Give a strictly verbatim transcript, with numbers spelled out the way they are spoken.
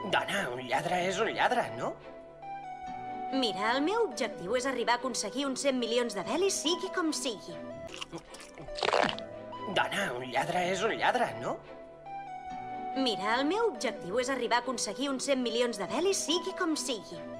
Dona, un lladre és un lladre, no? Mira, el meu objectiu és arribar a aconseguir uns cent milions de belis, sigui com sigui. Dona, un lladre és un lladre, no? Mira, el meu objectiu és arribar a aconseguir uns cent milions de belis, sigui com sigui.